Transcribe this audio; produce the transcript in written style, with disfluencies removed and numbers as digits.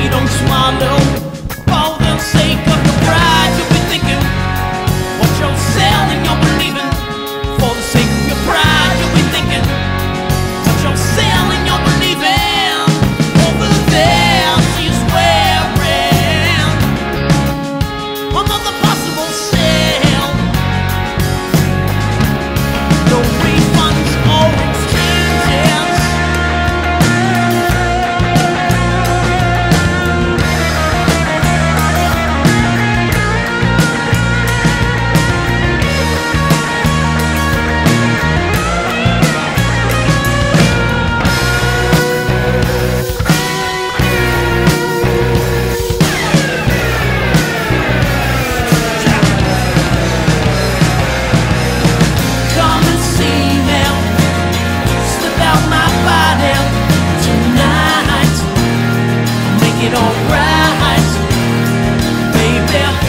you don't swallow. For the sake of your pride, you'll be thinking what you're selling, you're believing. For the sake of your pride, you'll be thinking what you're selling, you're believing. Over there, so you're swearing another possible sale. No refunds or exchanges. Come and see me, slip out my body tonight, make it alright, baby.